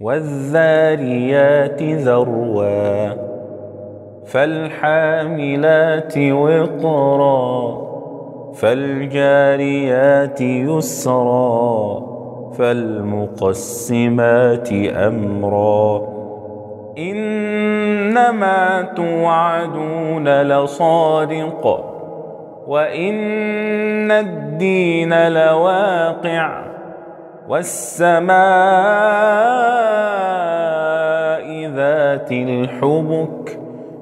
والذاريات ذروا فالحاملات وقرا فالجاريات يسرا فالمقسمات أمرا إنما توعدون لصادق وإن الدين لواقع والسماء ذات الحبك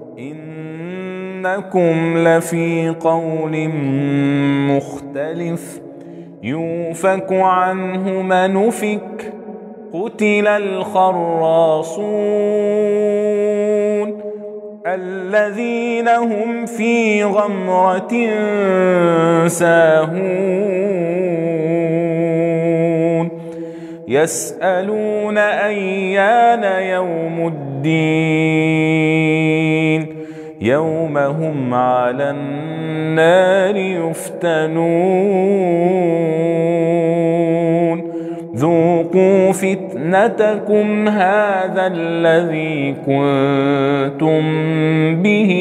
إنكم لفي قول مختلف يؤفك عنه من أفك قتل الخراصون الذين هم في غمرة ساهون يسألون أيان يوم الدين يوم هم على النار يفتنون ذوقوا فتنتكم هذا الذي كنتم به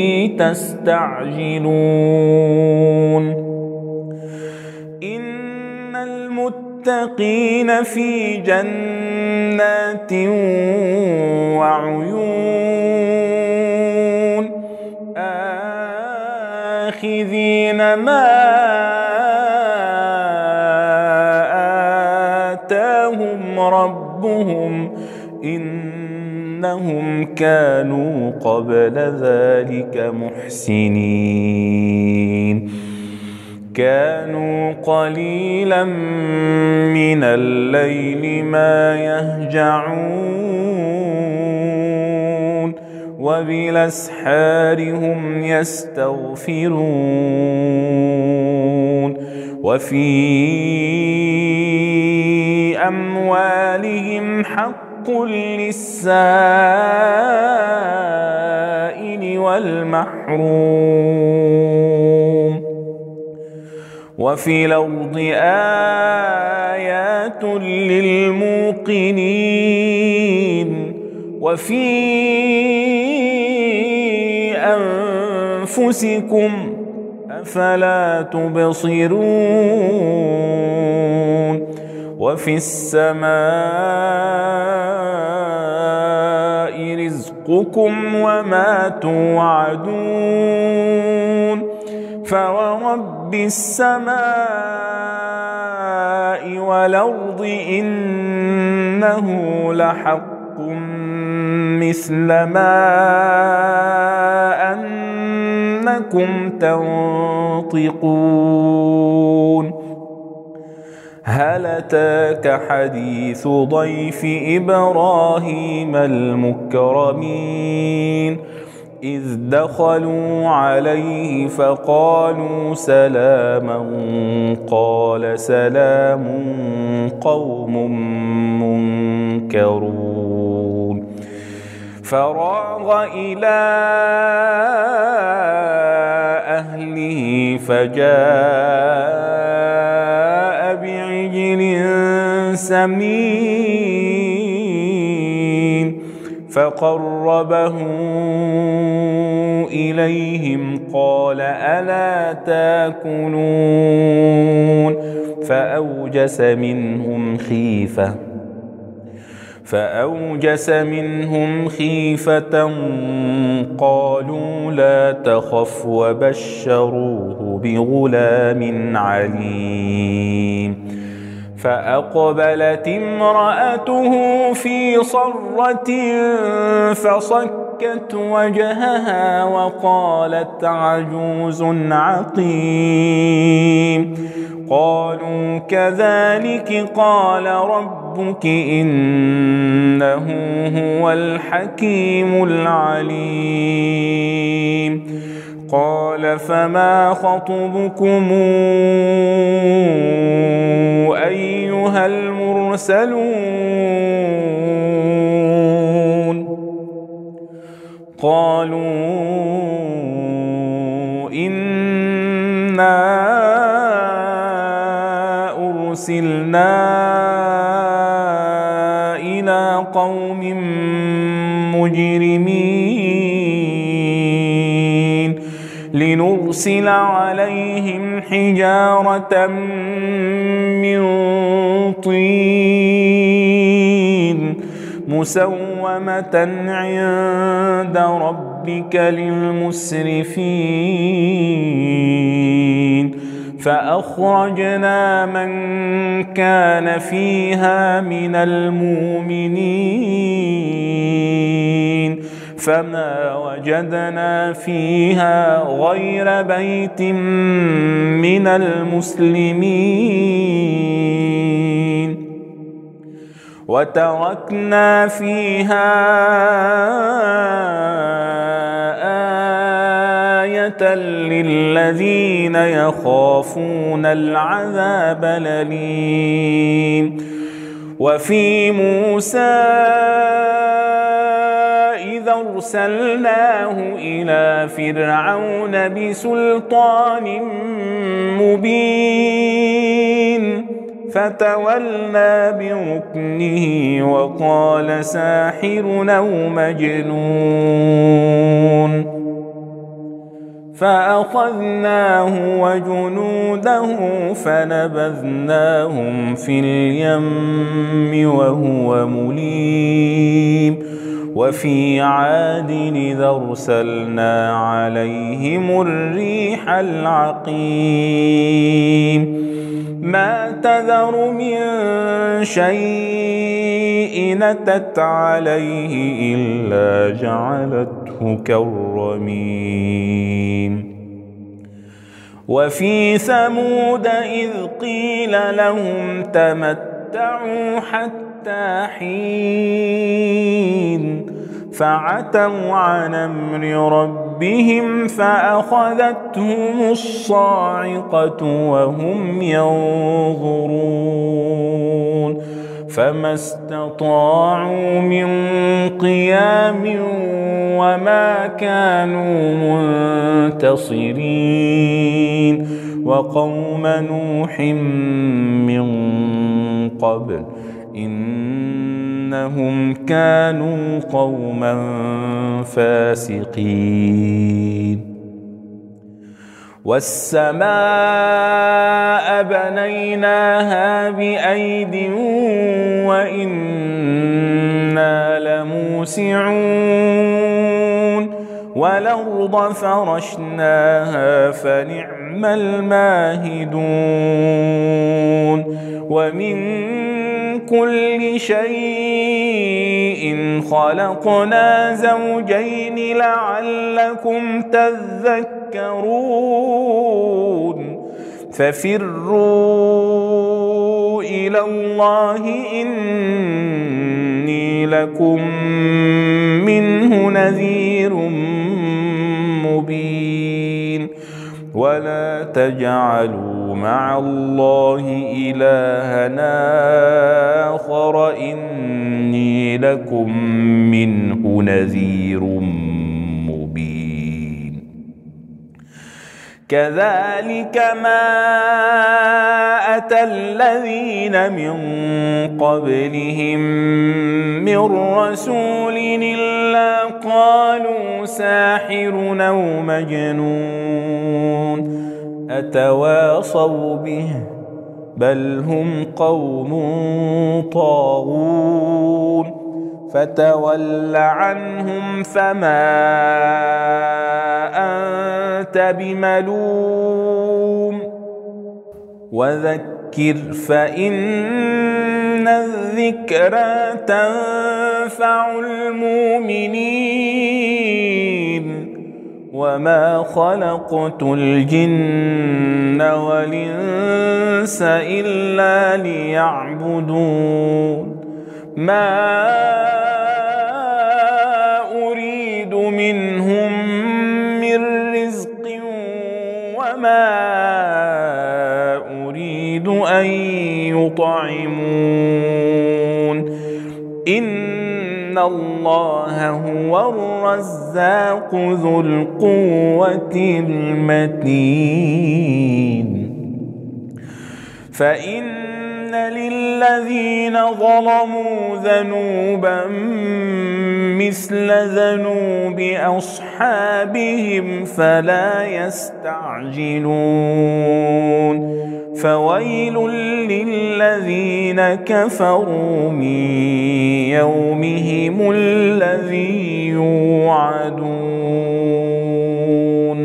تستعجلون إن المتقين في جنات وعيون آخذين ما آتاهم ربهم إنهم كانوا قبل ذلك محسنين كانوا قليلا من الليل ما يهجعون وبالأسحار هم يستغفرون وفي أموالهم حق للسائل والمحروم وفي الأرض آيات للموقنين وفي أنفسكم أفلا تبصرون وفي السماء رزقكم وما توعدون فورب السماء والأرض إنه لحق مثل ما أنكم تنطقون هل أتاك حديث ضيف إبراهيم المكرمين إذ دخلوا عليه فقالوا سلاما قال سلام قوم منكرون فراغ إلى أهله فجاء بعجل سمين فقربه إليهم قال ألا تاكلون فأوجس منهم خيفة قالوا لا تخف وبشروه بغلام عليم فأقبلت امرأته في صرة فصكت وجهها وقالت عجوز عقيم قالوا كذلك قال ربك إنه هو الحكيم العليم قال فما خطبكم أيها المرسلون قالوا إنا أرسلنا إلى قوم مجرمين لنرسل عليهم حجارة من طين مسومة عند ربك للمسرفين فأخرجنا من كان فيها من المؤمنين فما وجدنا فيها غير بيت من المسلمين وتركنا فيها آية للذين يخافون العذاب الأليم وفي موسى إذا أرسلناه إلى فرعون بسلطان مبين فتولى بركنه وقال ساحر أو مجنون فأخذناه وجنوده فنبذناهم في اليم وهو مليم وفي عاد إذا أرسلنا عليهم الريح العقيم ما تذر من شيء أتت عليه إلا جعلته كالرميم وفي ثمود إذ قيل لهم تمتعوا حتى حين فعتوا عن أمر ربهم فأخذتهم الصاعقة وهم ينظرون فما استطاعوا من قيام وما كانوا منتصرين وقوم نوح من قبل إنهم كانوا قوما فاسقين والسماء بنيناها بأيد وإنا لموسعون والأرض فرشناها فنعم الماهدون ومن كل شيء خلقنا زوجين لعلكم تذكرون ففروا إلى الله إني لكم منه نذير مبين ولا تجعلوا مع الله إلهنا آخر إني لكم منه نذير مبين كذلك ما أتى الذين من قبلهم من رسول إلا قالوا ساحر أو مجنون أتواصوا به بل هم قوم طاغون فتول عنهم فما أنت بملوم وذكر فإن الذكرى تنفع المؤمنين وما خلقت الجن والإنس إلا ليعبدون ما أريد منهم من رزق وما أريد أن يطعمون إن الله هو الرزاق ذو القوة المتين فإن للذين ظلموا ذنوبا مثل ذنوب أصحابهم فلا يستعجلون فويل للذين كفروا من يومهم الذي يوعدون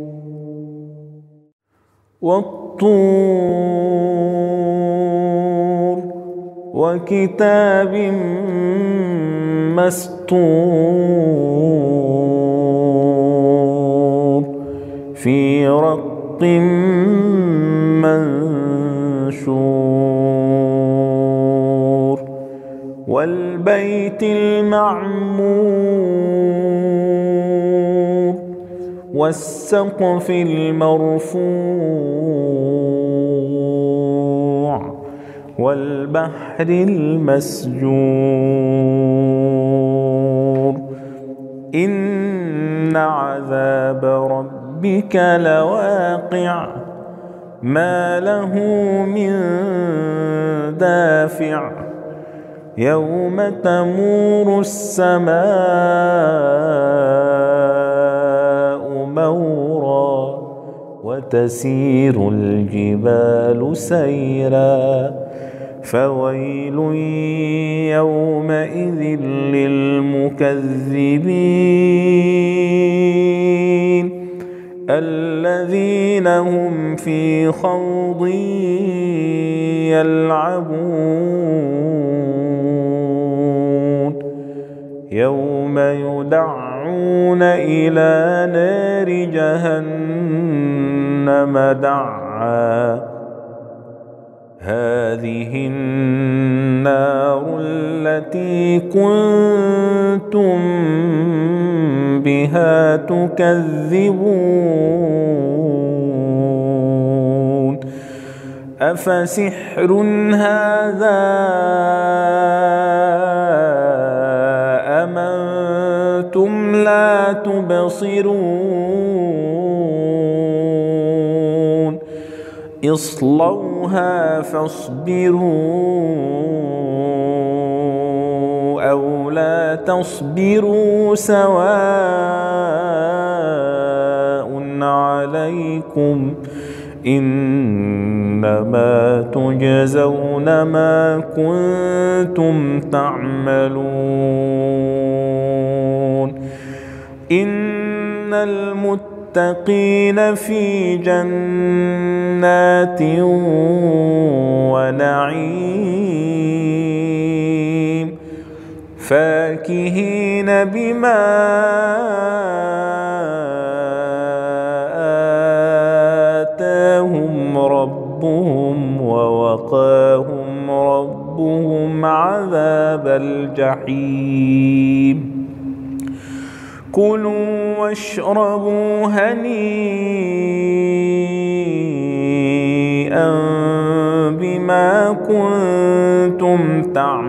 والطور وكتاب مسطور في رق منشور والبيت المعمور والسقف المرفوع والبحر المسجور إن عذاب ربك لواقع ما له من دافع يوم تمور السماء مورا وتسير الجبال سيرا فويل يومئذ للمكذبين الذين هم في خوض يلعبون يوم يدعون إلى نار جهنم دعا هذه النار التي كنتم بها تكذبون أفسحر هذا أم أنتم لا تبصرون اصلوها فاصبروا أو لا تصبروا سواء عليكم إنما تجزون ما كنتم تعملون إن المتقين في جنات ونعيم فاكهين بما آتاهم ربهم ووقاهم ربهم عذاب الجحيم كلوا واشربوا هنيئا بما كنتم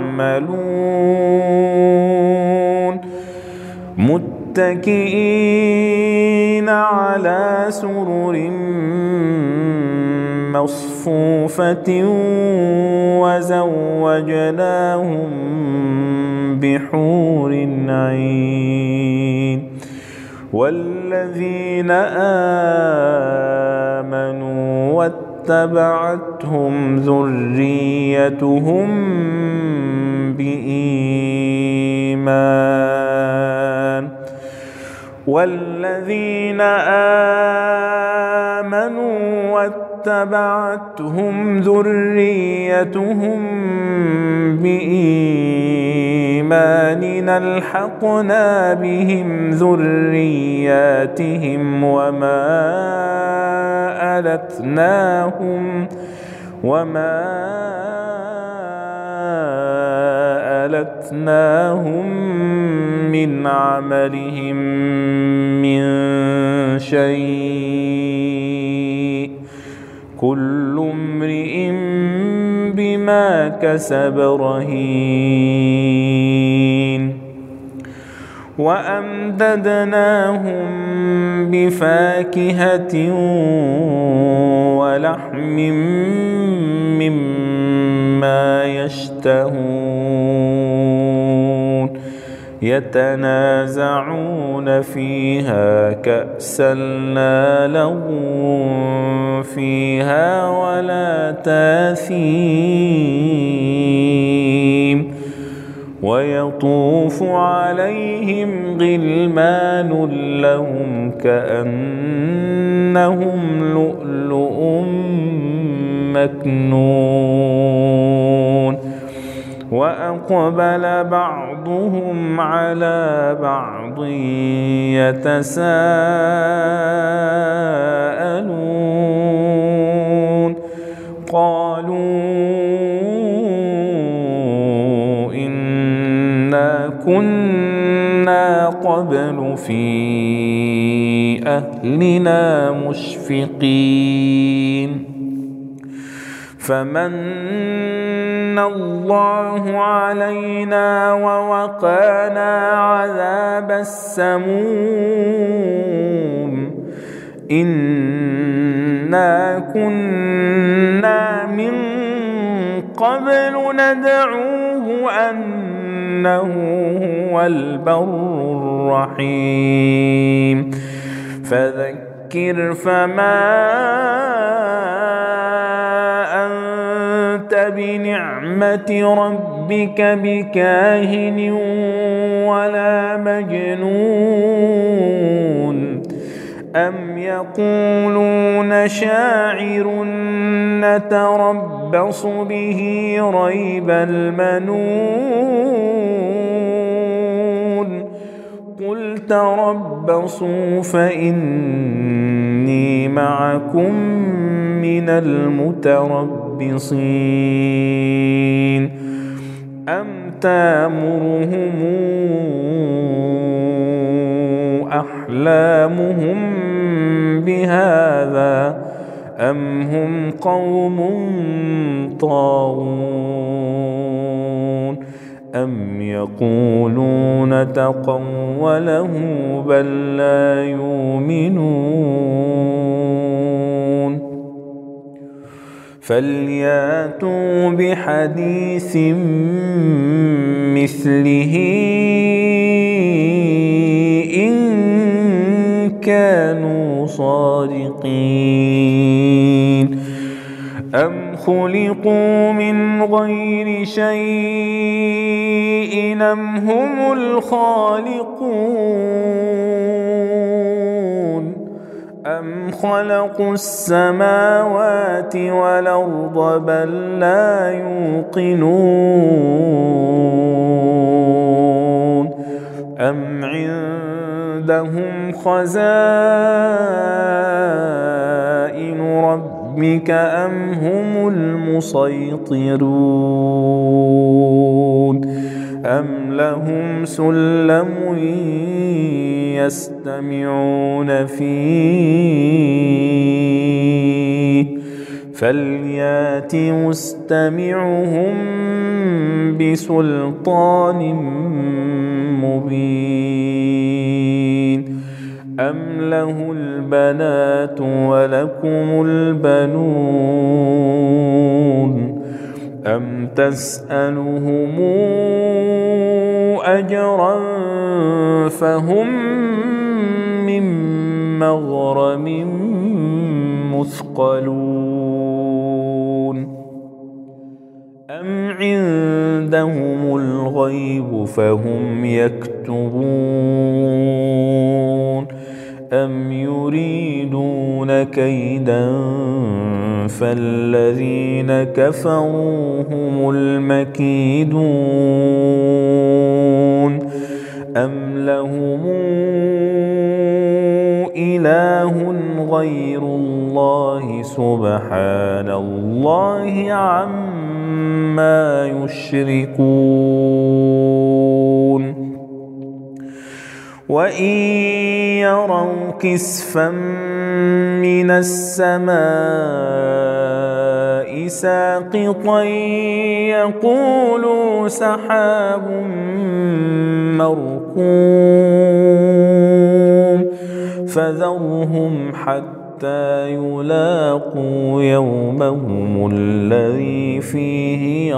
تعملون متكئين على سرر مصفوفة وزوجناهم بحور عين والذين آمنوا واتبعتهم ذريتهم بإيمان والذين آمنوا واتبعتهم ذريتهم بإيمان ألحقنا بهم ذرياتهم وما ألتناهم من عملهم من شيء كل امرئ بما كسب رهين وأمددناهم بفاكهة ولحم مما يشتهون يتنازعون فيها كأسا لا لغو فيها ولا تاثيم ويطوف عليهم غلمان لهم كأنهم لؤلؤ مكنون وأقبل بعضهم على بعض يتساءلون قالوا إنا كنا قبل في أهلنا مشفقين فمن الله علينا ووقانا عذاب السموم إنا كنا من قبل ندعوه أنه هو البر الرحيم فذكر فما بنعمة ربك بكاهن ولا مجنون أم يقولون شاعر نتربص به ريب المنون قل تربصوا فإني معكم من المتربصين أم تامرهم أحلامهم بهذا أم هم قوم طاغون أم يقولون تقوله بل لا يؤمنون فلياتوا بحديث مثله إن كانوا صادقين أم خلقوا من غير شيء أم هم الخالقون أم خلقوا السماوات والأرض بل لا يوقنون أم عندهم خزائن ربك أم هم المسيطرون أم لهم سلم يستمعون فيه فليات مستمعهم بسلطان مبين أم له البنات ولكم البنون أم تسألهم أجرا فهم من مغرم مثقلون أم عندهم الغيب فهم يكتبون أم يريدون كيدا فالذين كفروا هم المكيدون أم لهم إله غير الله سبحان الله عما يشركون وإن يروا كسفا من السماء ساقطا يقولوا سحاب مركوم فذرهم حتى حتى يلاقوا يومهم الذي فيه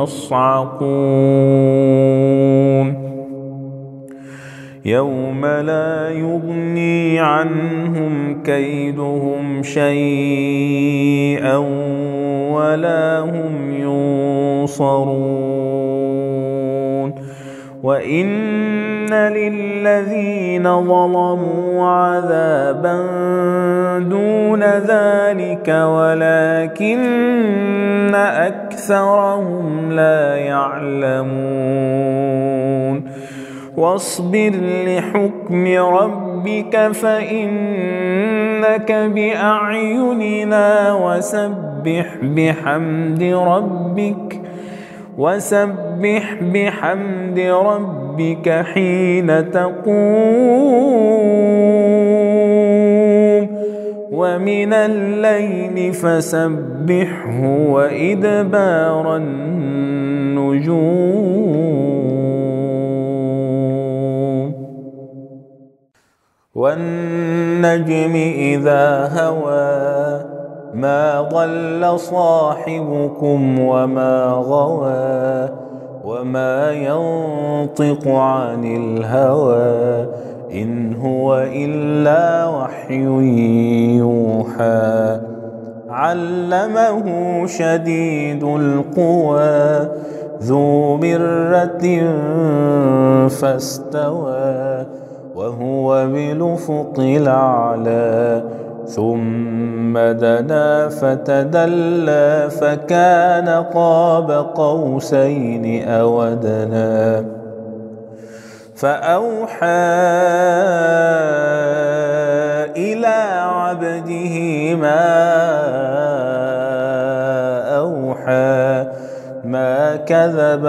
يصعقون يوم لا يغني عنهم كيدهم شيئا ولا هم ينصرون وإن للذين ظلموا عذابا دون ذلك ولكن أكثرهم لا يعلمون واصبر لحكم ربك فإنك بأعيننا وسبح بحمد ربك حين تقوم ومن الليل فسبحه وإدبار النجوم والنجم إذا هوى ما ضل صاحبكم وما غوى وما ينطق عن الهوى إن هو إلا وحي يوحى علمه شديد القوى ذو مرة فاستوى وهو بالأفق الأعلى ثم دنا فتدلى فكان قاب قوسين أو أدنى فأوحى إلى عبده ما أوحى ما كذب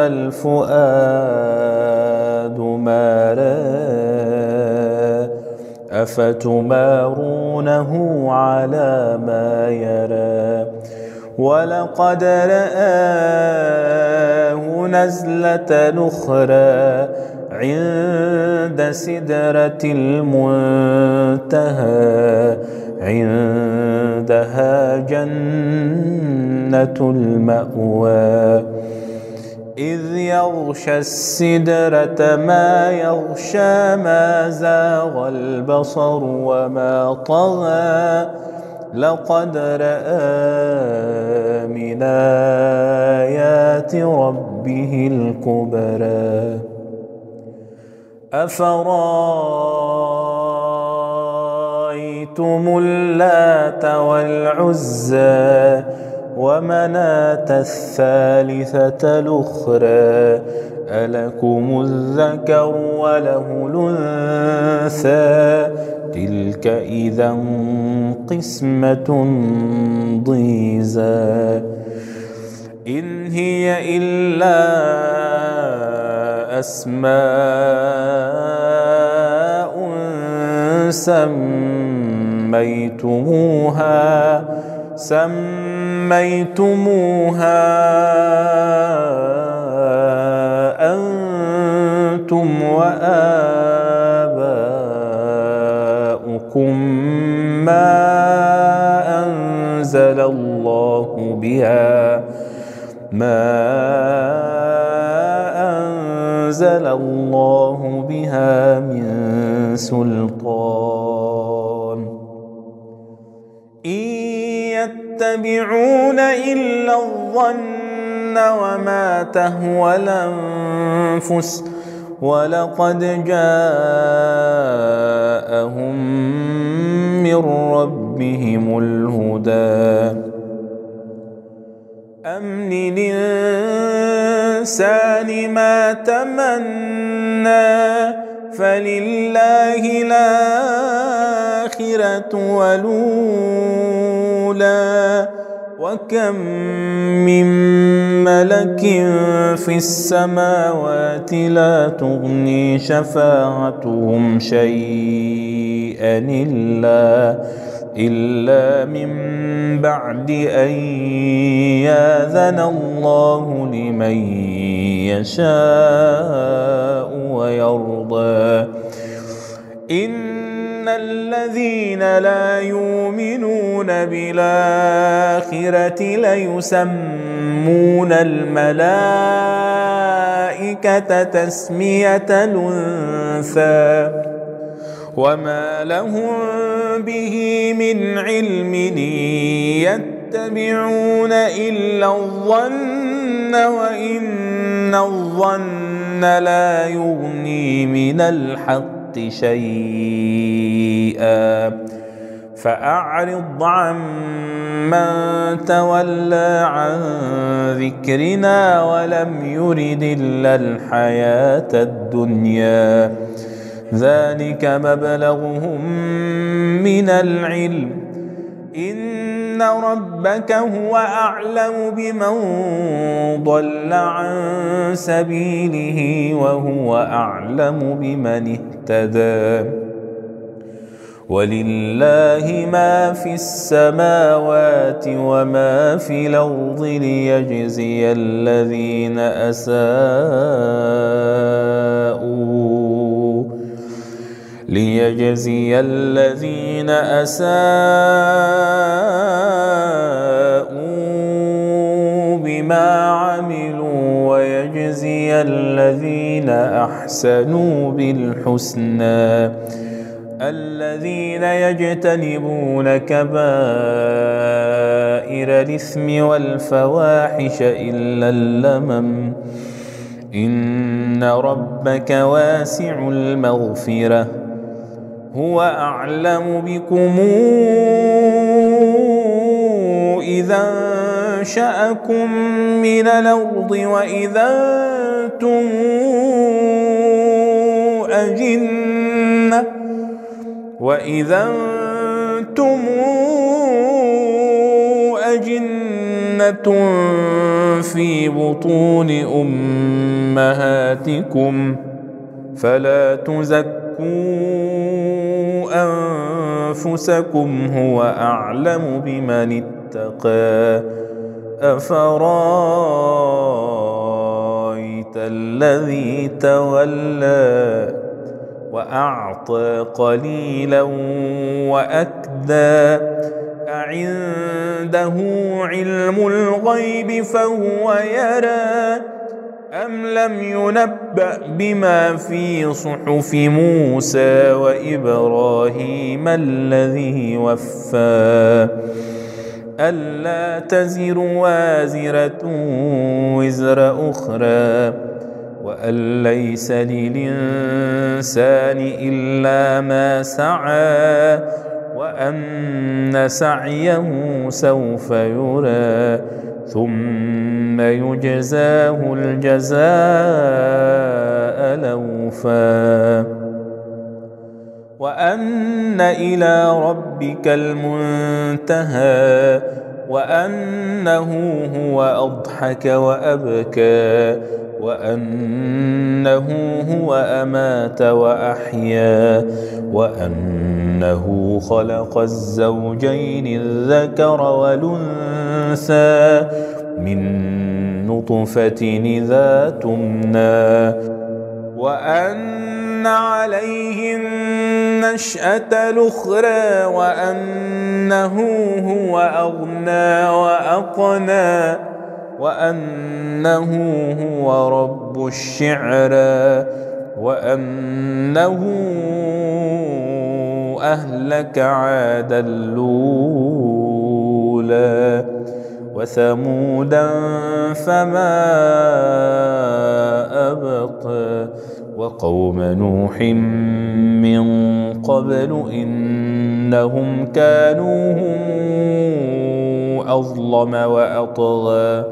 الفؤاد ما رأى أفتمارونه على ما يرى ولقد رآه نزلة أخرى عند سدرة المنتهى عندها جنة المأوى إذ يغشى السدرة ما يغشى ما زاغ البصر وما طغى لقد رأى من آيات ربه الكبرى أفرأيتم اللات والعزى ومناة الثالثة الأخرى ألكم الذكر وله الأنثى تلك إذا قسمة ضيزى إن هي إلا أسماء سميتموها أنتم وآباؤكم ما أنزل الله بها من سلطان إن يتبعون إلا الظن وما تهوى الأنفس ولقد جاءهم من ربهم الهدى أم للإنسان ما تمنى فلله الآخرة والأولى وكم من ملك في السماوات لا تغني شفاعتهم شيئا إلا من بعد أن يأذن الله لمن يشاء ويرضى إن الذين لا يؤمنون بالآخرة ليسمون الملائكة تسمية الأنثى وما لهم به من علم يتبعون إلا الظن وإن الظن لا يغني من الحق شيئا فأعرض عمن تولى عن ذكرنا ولم يرد إلا الحياة الدنيا ذلك مبلغهم من العلم إن ربك هو أعلم بمن ضل عن سبيله وهو أعلم بمن اهتدى ولله ما في السماوات وما في الأرض ليجزي الذين أساءوا بما عملوا ويجزي الذين أحسنوا بالحسنى الذين يجتنبون كبائر الإثم والفواحش إلا اللمم إن ربك واسع المغفرة هو أعلم بكم إذا أنشأكم من الأرض وإذا أنتم أجنة في بطون أمهاتكم فلا تزكوا أنفسكم هو أعلم بمن اتقى أفرأيت الذي تولى وأعطى قليلا وأكدى أعنده علم الغيب فهو يرى أم لم ينبأ بما في صحف موسى وإبراهيم الذي وفى ألا تزر وازرة وزر أخرى وأن ليس للإنسان إلا ما سعى وأن سعيه سوف يرى ثم يجزاه الجزاء الأوفى وأن إلى ربك المنتهى وأنه هو أضحك وأبكى وأنه هو أمات وأحيا وأنه خلق الزوجين الذكر والأنثى من نطفة إذا تمنى وأن عليه النشأة الأخرى وأنه هو أغنى وأقنى وأنه هو رب الشعرى وأنه أهلك عادا الأولى وثمودا فما أبقى وقوم نوح من قبل إنهم كانوا هم أظلم وأطغى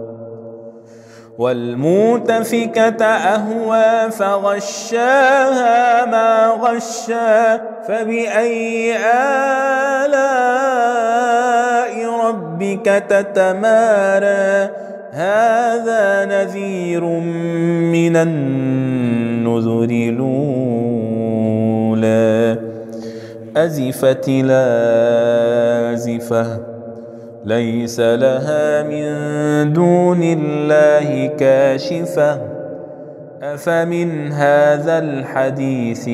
والمؤتفكة أهوى فغشاها ما غشى فبأي آلاء ربك تتمارى هذا نذير من النذر الأولى أزفت لازفة ليس لها من دون الله كاشفة أفمن هذا الحديث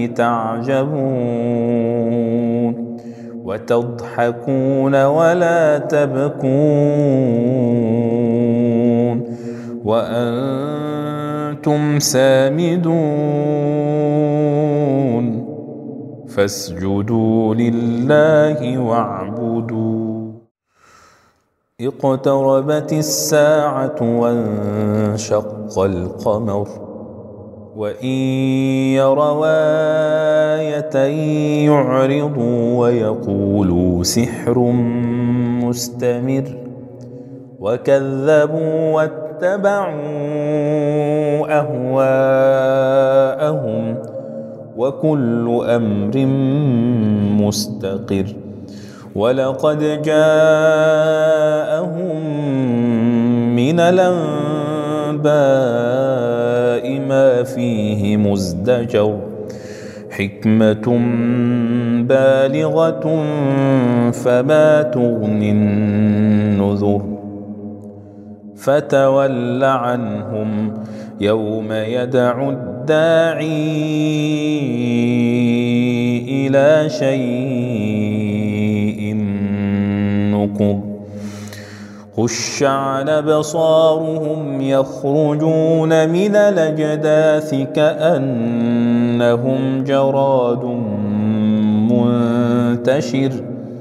تعجبون وتضحكون ولا تبكون وأنتم سامدون فاسجدوا لله واعبدوا. اقتربت الساعة وانشق القمر وإن يروا آية يعرضوا ويقولوا سحر مستمر وكذبوا واتبعوا أهواءهم وكل أمر مستقر ولقد جاءهم من الأنباء ما فيه مزدجر حكمة بالغة فما تغني النذر فتول عنهم يوم يدعو الداعي إلى شيء نكر خش عن أبصارهم يخرجون من الأجداث كأنهم جراد منتشر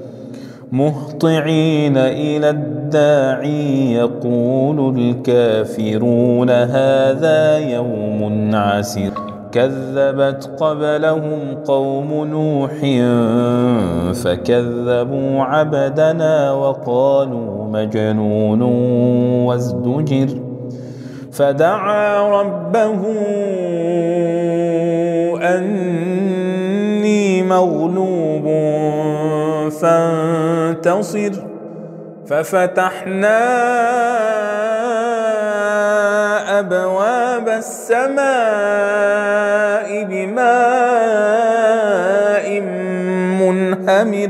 مهطعين إلى الداعي يقول الكافرون هذا يوم عسر كذبت قبلهم قوم نوح فكذبوا عبدنا وقالوا مجنون وازدجر فدعا ربه أني مغلوب فانتصر ففتحنا أبواب السماء بماء منهمر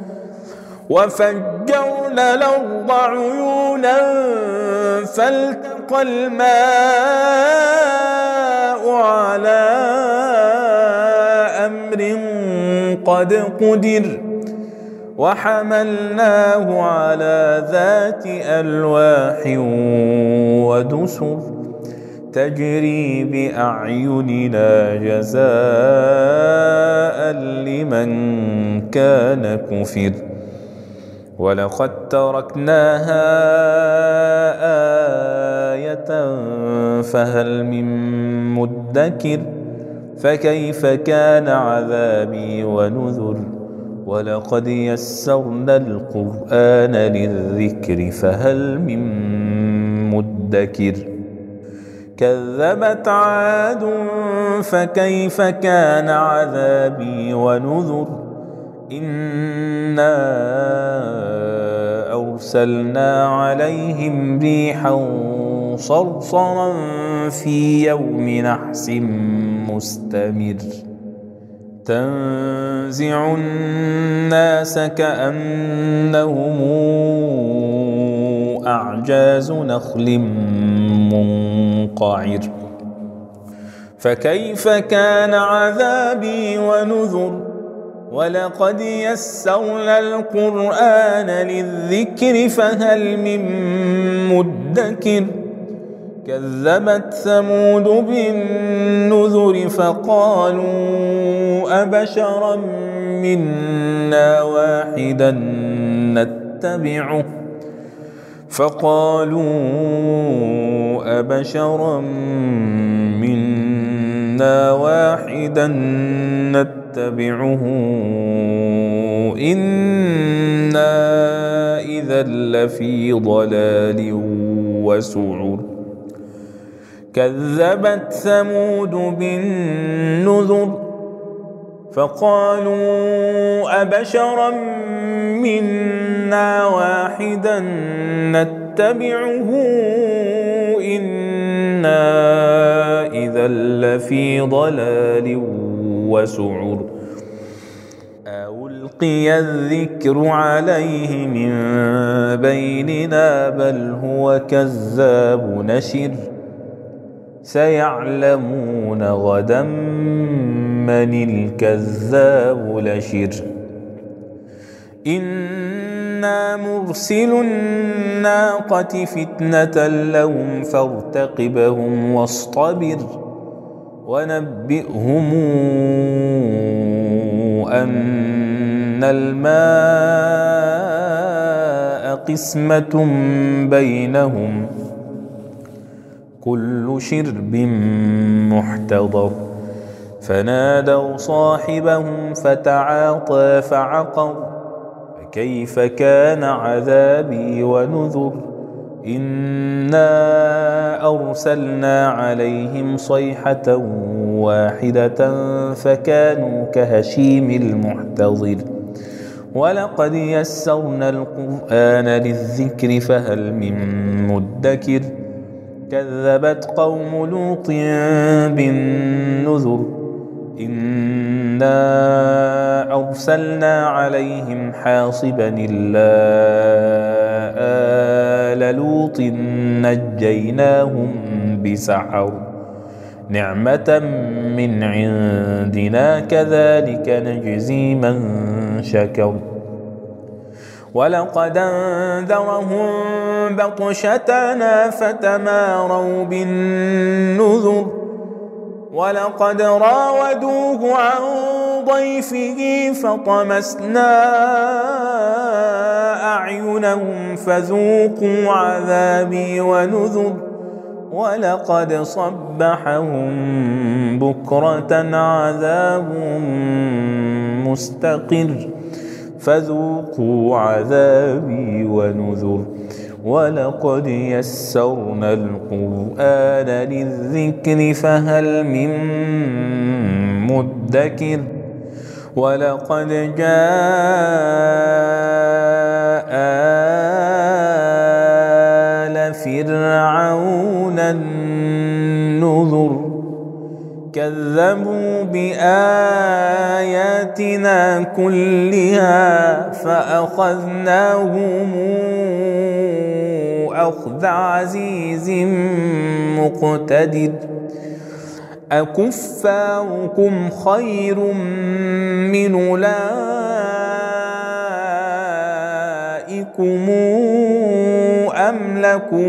وفجرنا الأرض عيونا فالتقى الماء على أمر قد قدر وحملناه على ذات ألواح ودسر تجري بأعيننا جزاء لمن كان كفر ولقد تركناها آية فهل من مدكر فكيف كان عذابي ونذر ولقد يسرنا القرآن للذكر فهل من مدكر كذبت عاد فكيف كان عذابي ونذر إنا أرسلنا عليهم ريحا صرصرا في يوم نحس مستمر تنزع الناس كأنهم أعجاز نخل منقعر فكيف كان عذابي ونذر ولقد يسرنا القرآن للذكر فهل من مدكر كذبت ثمود بالنذر فقالوا أبشرا منا واحدا نتبعه إنا إذا لفي ضلال وسعر كذبت ثمود بالنذر فقالوا أبشرا منا واحدا نتبعه إنا إذا لفي ضلال وسعر ألقي الذكر عليه من بيننا بل هو كذاب نشر سيعلمون غدا من الكذاب الأشر إنا مرسل الناقة فتنة لهم فارتقبهم واصطبر ونبئهم أن الماء قسمة بينهم كل شرب محتضر فنادوا صاحبهم فتعاطى فعقر فكيف كان عذابي ونذر إنا أرسلنا عليهم صيحة واحدة فكانوا كهشيم المحتضر ولقد يسرنا القرآن للذكر فهل من مدكر كذبت قوم لوط بالنذر إنا أرسلنا عليهم حاصبا إلا آل لوط نجيناهم بسحر نعمة من عندنا كذلك نجزي من شكر ولقد أنذرهم بطشتنا فتماروا بالنذر ولقد راودوه عن ضيفه فطمسنا أعينهم فذوقوا عذابي ونذر ولقد صبحهم بكرة عذاب مستقر فذوقوا عذابي ونذر ولقد يسرنا القرآن للذكر فهل من مدكر ولقد جاء آل فرعون النذر كذبوا بآياتنا كلها فأخذناهم أخذ عزيز مقتدر أكفاركم خير من أولئكم أم لكم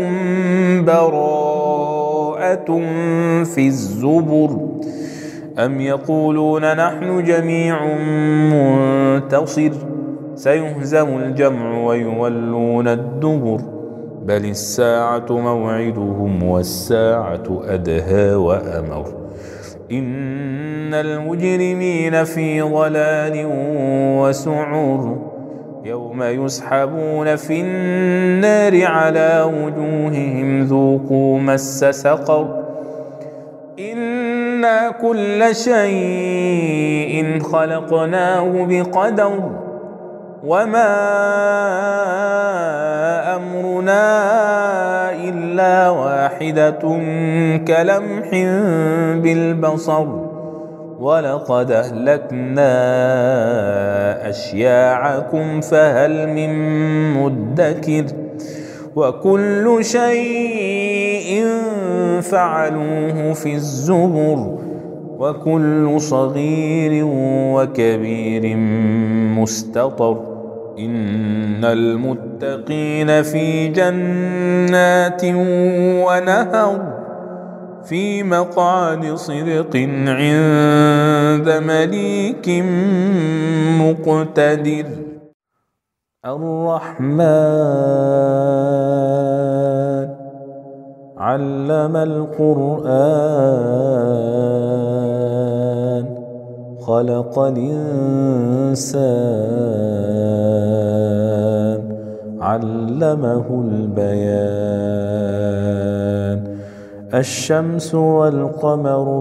براءة في الزبر أم يقولون نحن جميع منتصر سيهزم الجمع ويولون الدبر بل الساعة موعدهم والساعة أدهى وأمر إن المجرمين في ضلال وسعر يوم يسحبون في النار على وجوههم ذوقوا مس سقر إنا كل شيء خلقناه بقدر وما أمرنا إلا واحدة كلمح بالبصر ولقد أهلكنا أشياعكم فهل من مدكر وكل شيء فعلوه في الزبر وكل صغير وكبير مستطر إن المتقين في جنات ونهر في مقعد صدق عند مليك مقتدر الرحمن علم القرآن خلق الإنسان علمه البيان الشمس والقمر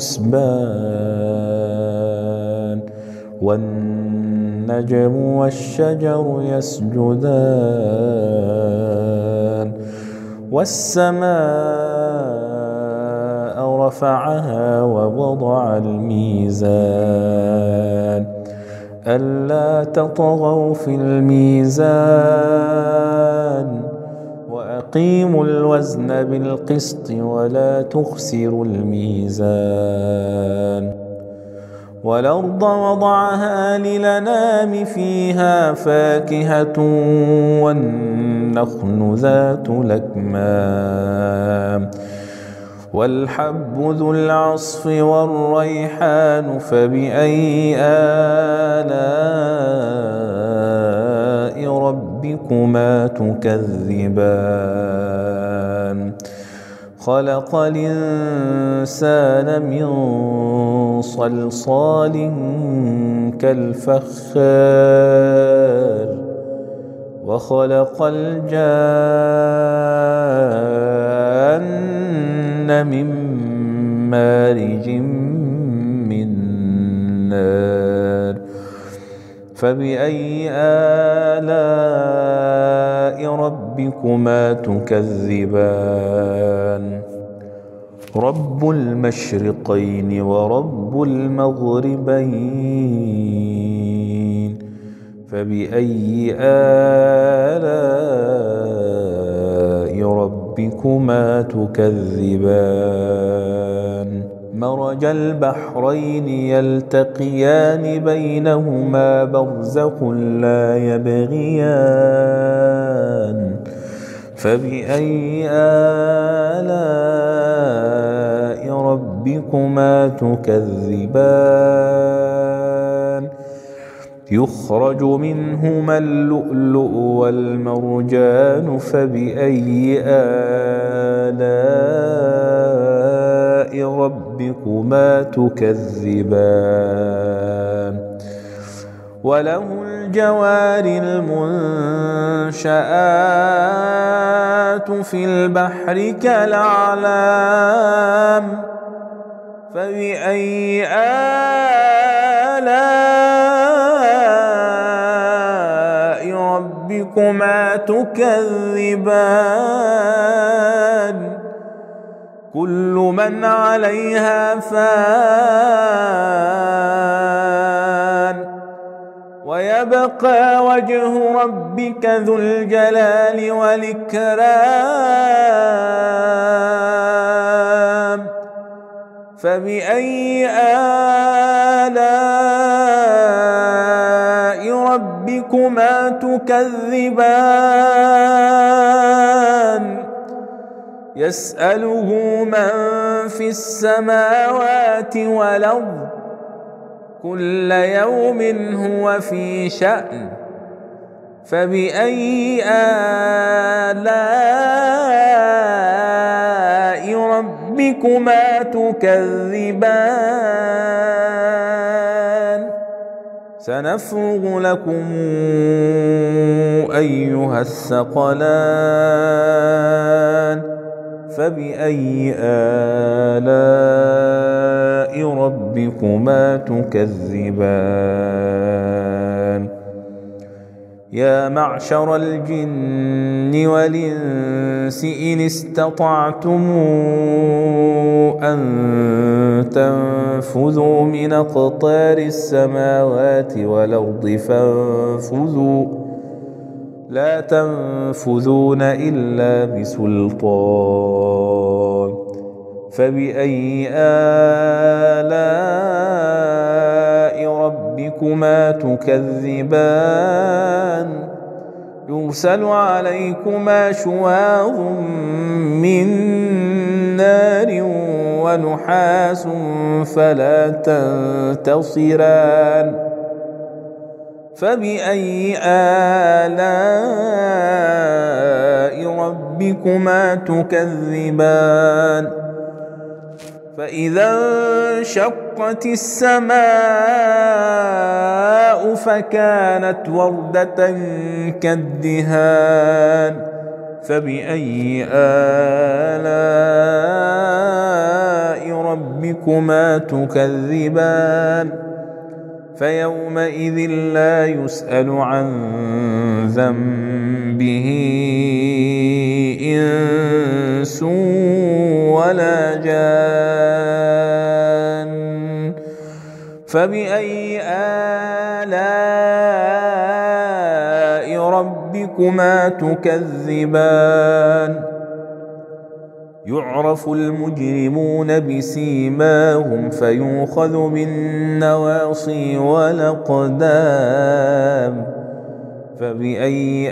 بحسبان والنجم والشجر يسجدان والسماء رفعها ووضع الميزان ألا تطغوا في الميزان أقيموا الوزن بالقسط ولا تخسروا الميزان والأرض وضعها للأنام فيها فاكهة والنخل ذات الأكمام والحب ذو العصف والريحان فبأي آلاء ربكما تكذبان خلق الإنسان من صلصال كالفخار وخلق الجان من مارج من نار فبأي آلاء ربكما تكذبان رب المشرقين ورب المغربين فبأي آلاء ربكما تكذبان مرج البحرين يلتقيان بينهما برزخ لا يبغيان فبأي آلاء ربكما تكذبان يخرج منهما اللؤلؤ والمرجان فبأي آلاء ربكما تكذبان وله الجوار المنشآت في البحر كالأعلام فبأي آلاء ربكما تكذبان كل من عليها فان ويبقى وجه ربك ذو الجلال والإكرام فبأي آلاء ربكما تكذبان يسأله من في السماوات والأرض كل يوم هو في شأن فبأي آلاء ربكما تكذبان سنفرغ لكم أيها الثقلان فبأي آلاء ربكما تكذبان يا معشر الجن والإنس إن استطعتم أن تنفذوا من أقطار السماوات والأرض فانفذوا لا تنفذون إلا بسلطان فبأي آلاء ربكما تكذبان يرسل عليكما شواظ من نار ونحاس فلا تنتصران فبأي آلاء ربكما تكذبان فإذا انشقت السماء فكانت وردة كالدهان فبأي آلاء ربكما تكذبان فيومئذ لا يسأل عن ذنبه إنس ولا جان فبأي آلاء ربكما ربكما تكذبان يعرف المجرمون بسيماهم فيؤخذ بالنواصي والأقدام فبأي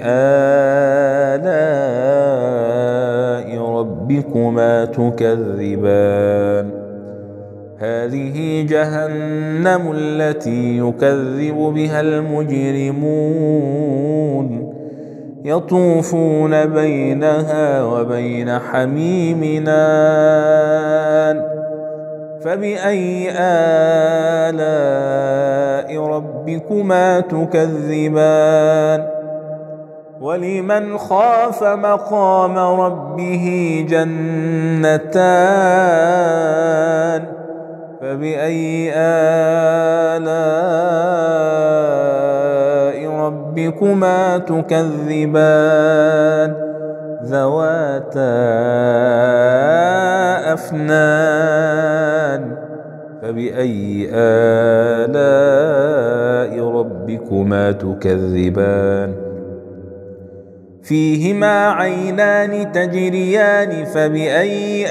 آلاء ربكما تكذبان هذه جهنم التي يكذب بها المجرمون يطوفون بينها وبين حميم آن فبأي آلاء ربكما تكذبان ولمن خاف مقام ربه جنتان فبأي آلاء ربكما تكذبان ذواتا أفنان فبأي آلاء ربكما تكذبان فيهما عينان تجريان فبأي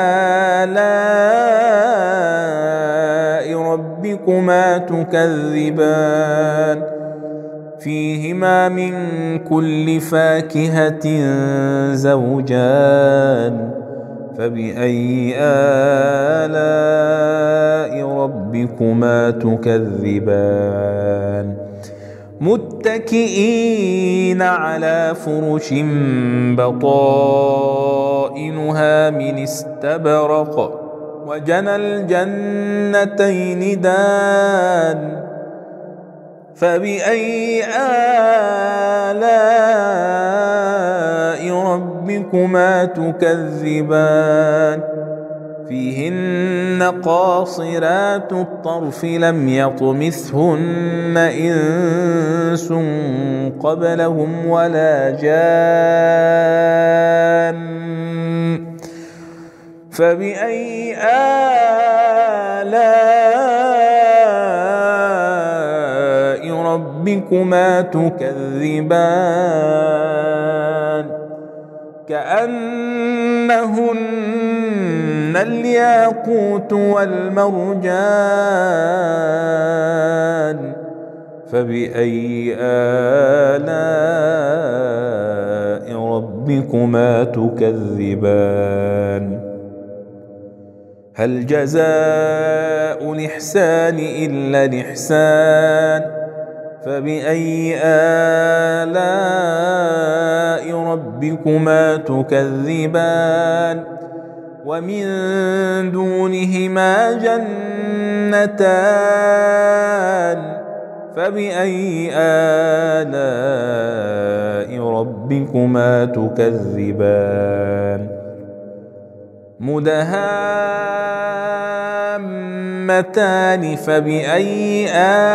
آلاء ربكما تكذبان فيهما من كل فاكهة زوجان فبأي آلاء ربكما تكذبان متكئين على فرش بطائنها من استبرق وجنى الجنتين دان فبأي آلاء ربكما تكذبان فيهن قاصرات الطرف لم يطمثهن إنس قبلهم ولا جان فبأي آلاء ربكما تكذبان كأنهن الياقوت والمرجان فبأي آلاء ربكما تكذبان هل جزاء الإحسان إلا الإحسان فبأي آلاء ربكما تكذبان ومن دونهما جنتان فبأي آلاء ربكما تكذبان مدهامتان فبأي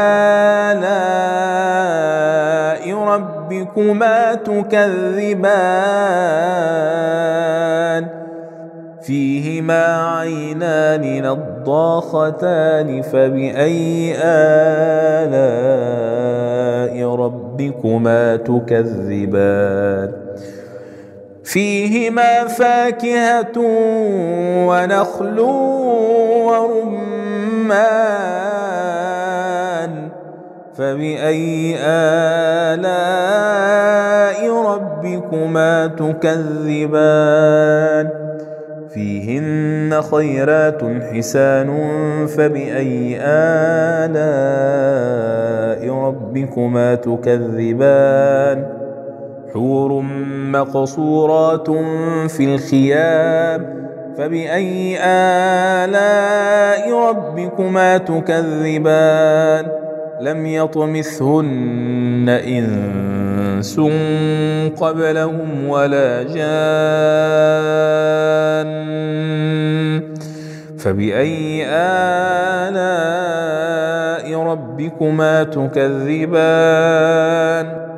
آلاء ربكما تكذبان فيهما عينان نضاختان فبأي آلاء ربكما تكذبان فيهما فاكهة ونخل ورمان فبأي آلاء ربكما تكذبان فيهن خيرات حسان فبأي آلاء ربكما تكذبان حور مقصورات في الخيام فبأي آلاء ربكما تكذبان لم يطمثهن إنس قبلهم ولا جان فبأي آلاء ربكما تكذبان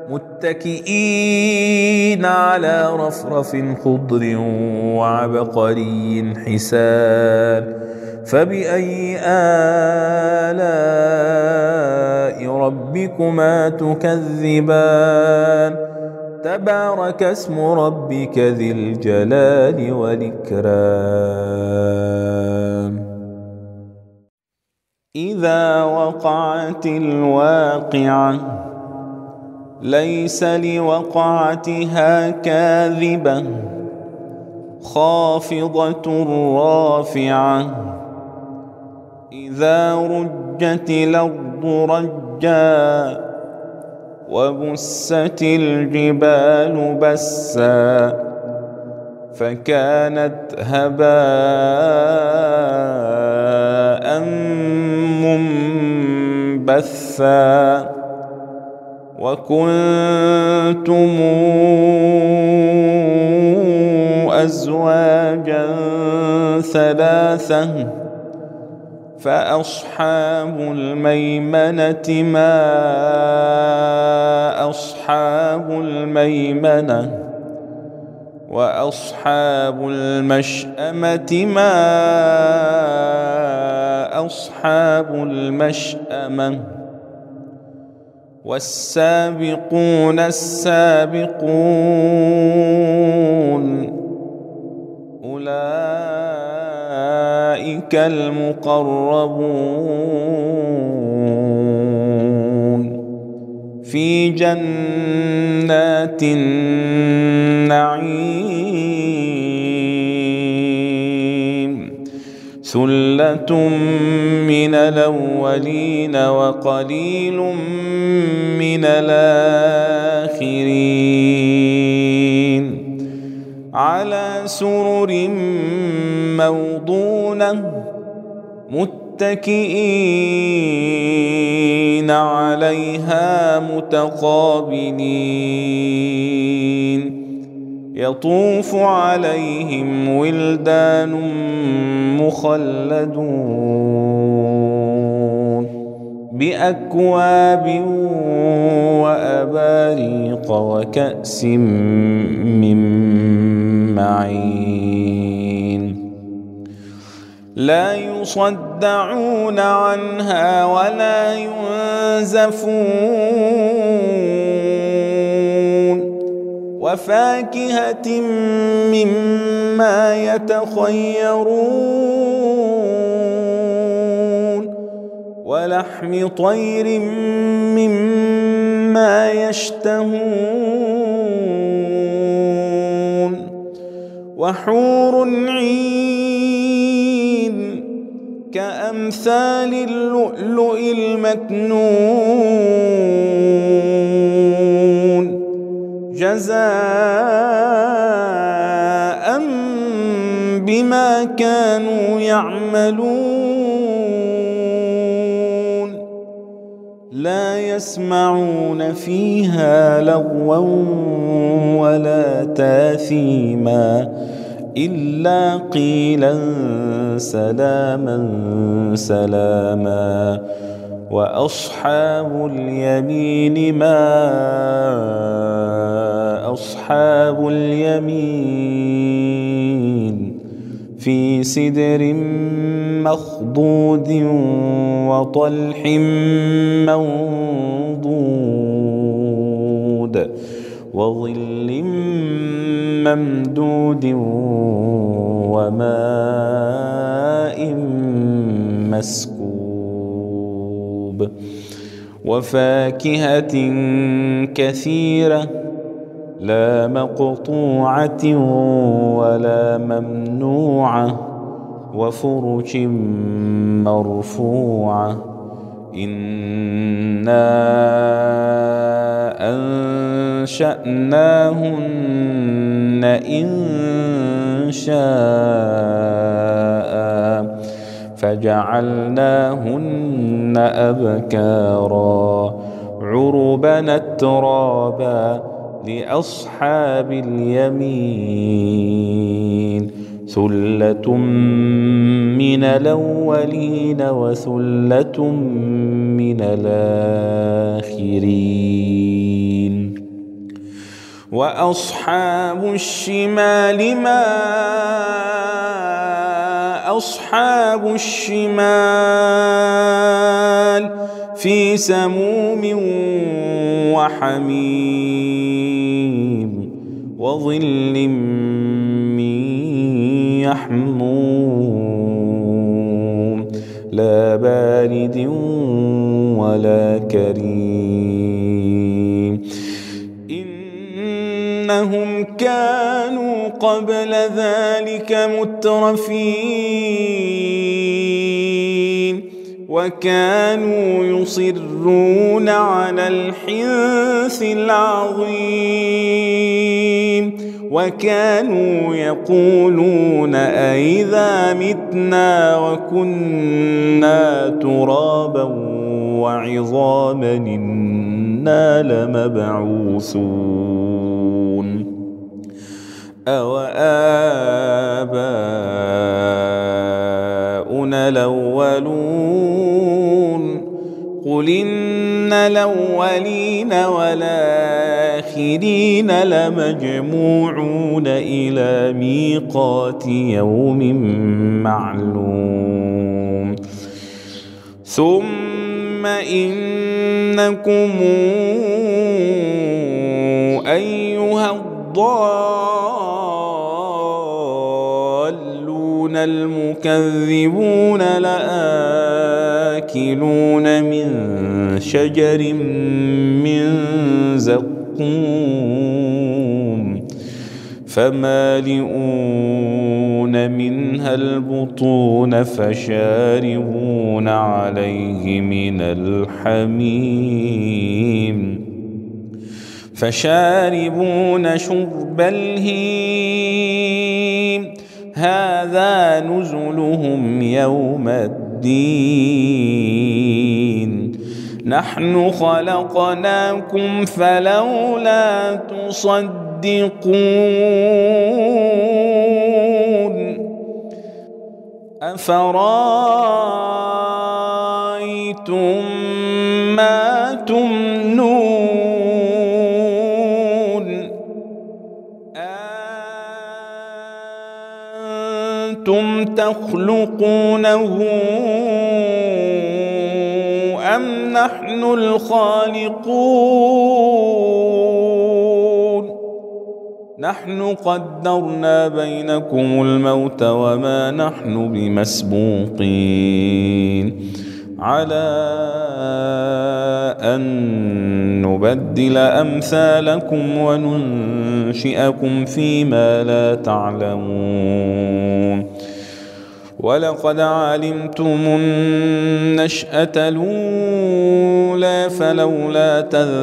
متكئين على رفرف خضر وعبقري حسان فبأي آلاء ربكما تكذبان تبارك اسم ربك ذي الجلال والإكرام. إذا وقعت الواقعة ليس لوقعتها كاذبة خافضة رافعة إذا رجت الأرض رجا وبست الجبال بسا فكانت هباء منبثا وكنتم أزواجا ثلاثة فأصحاب الميمنة ما أصحاب الميمنة وأصحاب المشأمة ما أصحاب المشأمة والسابقون السابقون أولئك المقربون في جنات النعيم ثلة من الأولين وقليل من الآخرين على سرر موضونة متكئين عليها متقابلين يطوف عليهم ولدان مخلدون بأكواب وأباريق وكأس من معين لا يصدعون عنها ولا ينزفون وفاكهة مما يتخيرون ولحم طير مما يشتهون وحور عين كأمثال اللؤلؤ المكنون جزاء بما كانوا يعملون لا يسمعون فيها لغوا ولا تاثيما إلا قيلا سلاما سلاما وأصحاب اليمين ما أصحاب اليمين في سدر مخضود وطلح منضود وظل ممدود وماء مسكوب وفاكهة كثيرة لا مقطوعة ولا ممنوعة وفرش مرفوعة إنا أنشأناهن إن شاء فجعلناهن أبكارا عربا ترابا لأصحاب اليمين ثلة من الأولين وثلة من الآخرين وأصحاب الشمال ما أصحاب الشمال في سموم وحميم وظل من يحموم لا بارد ولا كريم إنهم كانوا قبل ذلك مترفين وكانوا يصرون على الحنث العظيم وكانوا يقولون أئذا متنا وكنا ترابا وعظاما إنا لمبعوثون أوآباؤنا الأولون قل إن الأولين والآخرين لمجموعون إلى ميقات يوم معلوم ثم إنكم أيها الضالون المكذبون لآكلون من شجر من زقوم فمالئون منها البطون فشاربون عليه من الحميم فشاربون شرب الهيم هذا نزلهم يوم الدين نحن خلقناكم فلولا تصدقون أفرأيتم ما تمنون أنتم تخلقونه أم نحن الخالقون نحن قدرنا بينكم الموت وما نحن بمسبوقين على أن نبدل أمثالكم وننشئكم فيما لا تعلمون ولقد علمتم النشأة الأولى فلولا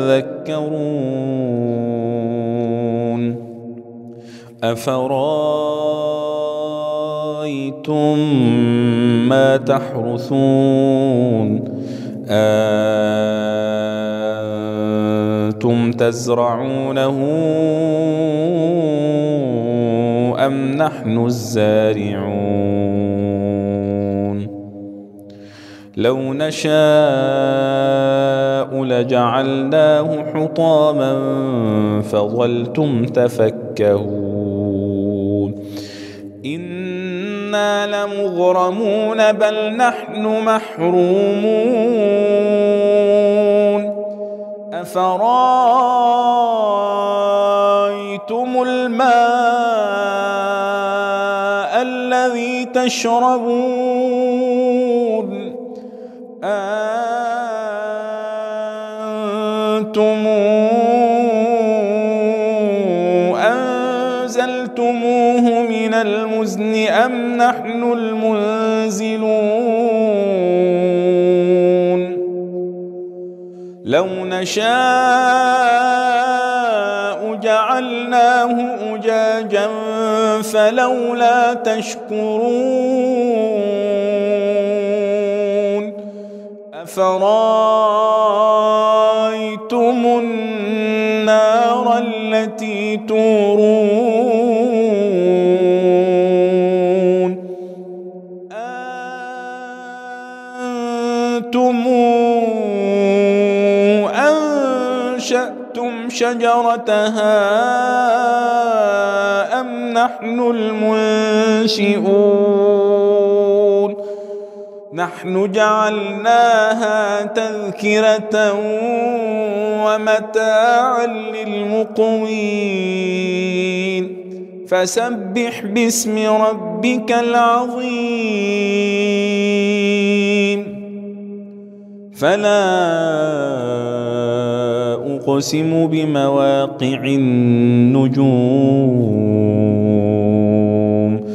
تذكرون أفرأيتم ما تحرثون أنتم تزرعونه أم نحن الزارعون لو نشاء لجعلناه حطاما فظلتم تفكهون إنا لمغرمون بل نحن محرومون أفرأيتم الماء الذي تشربون أنتم أنزلتموه من المزن أم نحن المنزلون لو نشاء جعلناه أجاجا فلولا تشكرون أفرأيتم النار التي تورون أنتم أنشأتم شجرتها أم نحن المنشئون نحن جعلناها تذكرة ومتاعا للمقوين فسبح باسم ربك العظيم فلا أقسم بمواقع النجوم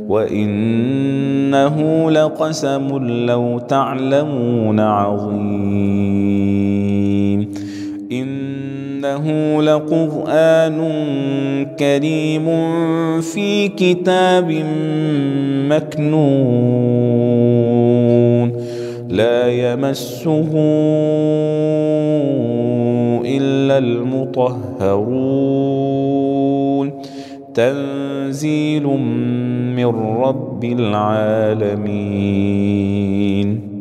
وإنه لقسم لو تعلمون عظيم إنه لقرآن كريم في كتاب مكنون لا يمسه إلا المطهرون تنزيل من رب العالمين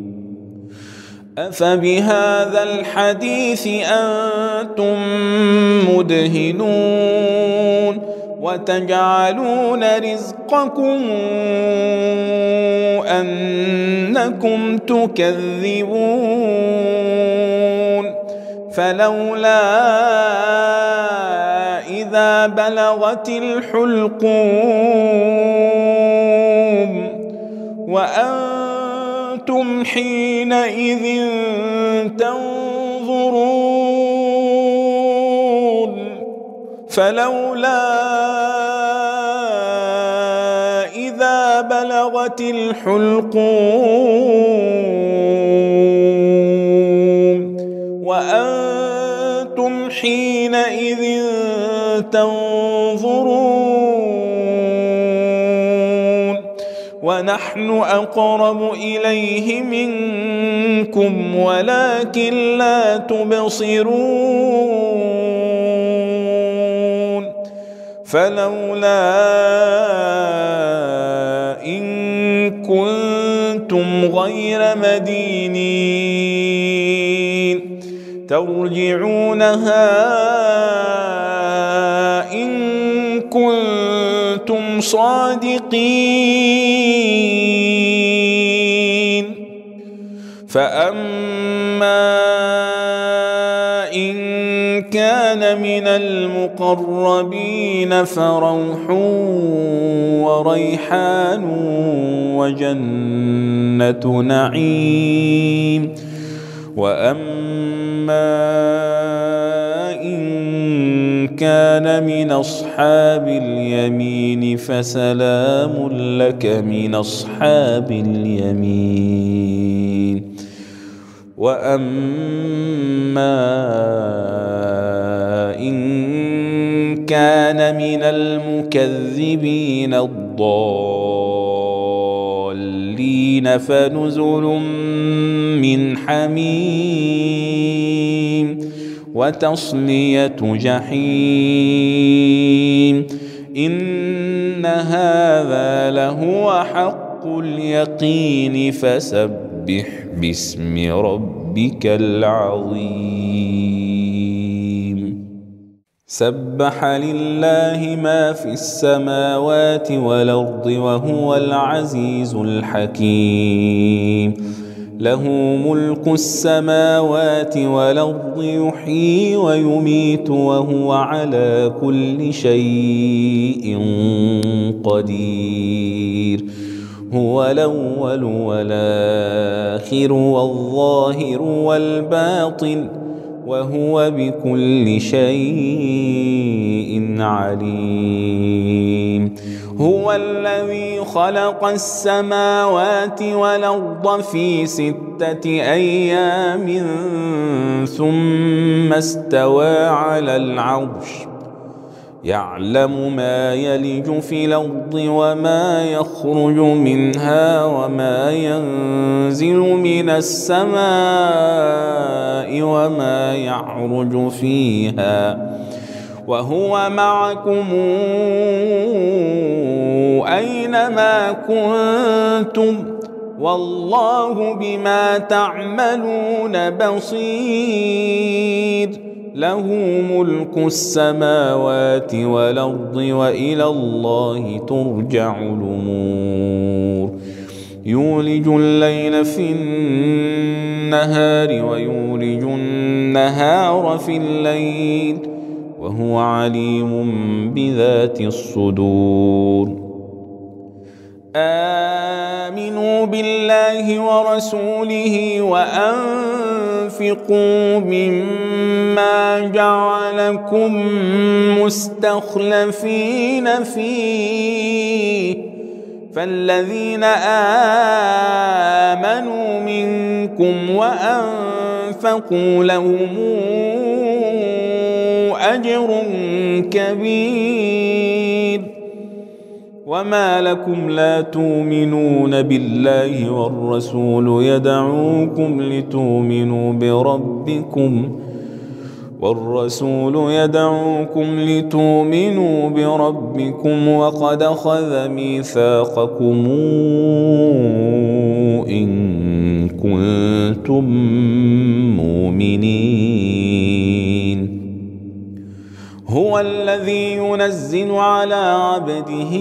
أفبهذا الحديث أنتم مدهنون وتجعلون رزقكم أنكم تكذبون فلولا إذا بلغت الحلقوم وأنتم حينئذ تنظرون فلولا إذا بلغت الحلقوم وأنتم حينئذ تنظرون ونحن أقرب إليه منكم ولكن لا تبصرون فلولا إن كنتم غير مدينين ترجعونها إن كنتم صادقين فأما إن كان من المقربين فروح وريحان وجنة نعيم وأما إن كان من أصحاب اليمين فسلام لك من أصحاب اليمين وأما إن كان من المكذبين الضالين فنزل من حميم وتصلية جحيم إن هذا لهو حق اليقين فسبح باسم ربك العظيم سبح لله ما في السماوات والأرض وهو العزيز الحكيم له ملك السماوات والأرض يحيي ويميت وهو على كل شيء قدير هو الأول والآخر والظاهر والباطن وهو بكل شيء عليم هو الذي خلق السماوات والأرض في 6 أيام ثم استوى على العرش يعلم ما يلج في الأرض وما يخرج منها وما ينزل من السماء وما يعرج فيها وهو معكم أينما كنتم والله بما تعملون بصير له ملك السماوات والأرض وإلى الله ترجع الأمور يولج الليل في النهار ويولج النهار في الليل وهو عليم بذات الصدور آمنوا بالله ورسوله وأنفقوا مما جعلكم مستخلفين فيه فالذين آمنوا منكم وأنفقوا لهم أجر كبير وما لكم لا تؤمنون بالله والرسول يدعوكم لتؤمنوا بربكم وقد أخذ ميثاقكم إن كنتم مؤمنين هو الذي ينزل على عبده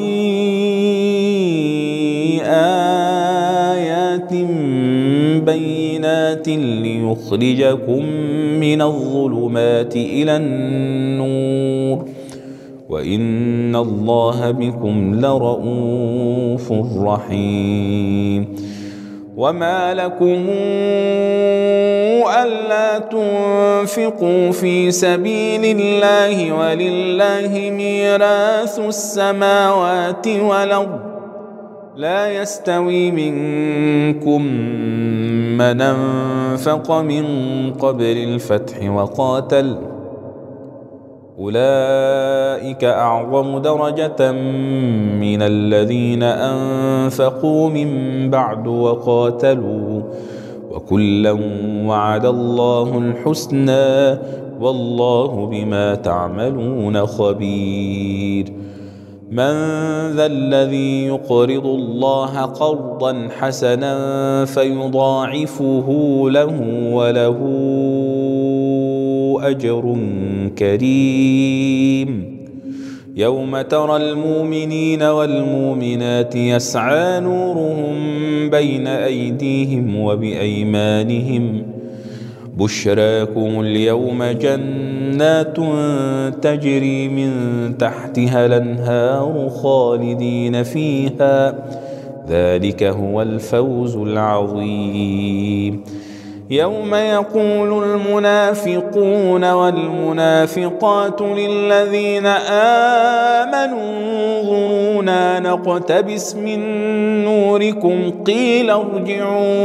آيات بينات ليخرجكم من الظلمات إلى النور وإن الله بكم لرءوف رحيم وما لكم ألا تنفقوا في سبيل الله ولله ميراث السماوات والأرض لا يستوي منكم من أنفق من قبل الفتح وقاتل أولئك أعظم درجة من الذين أنفقوا من بعد وقاتلوا وكلا وعد الله الحسنى والله بما تعملون خبير من ذا الذي يقرض الله قرضا حسنا فيضاعفه له وله أجر كريم يوم ترى المؤمنين والمؤمنات يسعى نورهم بين أيديهم وبأيمانهم بشراكم اليوم جنات تجري من تحتها الأنهار خالدين فيها ذلك هو الفوز العظيم يوم يقول المنافقون والمنافقات للذين آمنوا انظرونا نقتبس من نوركم قيل ارجعوا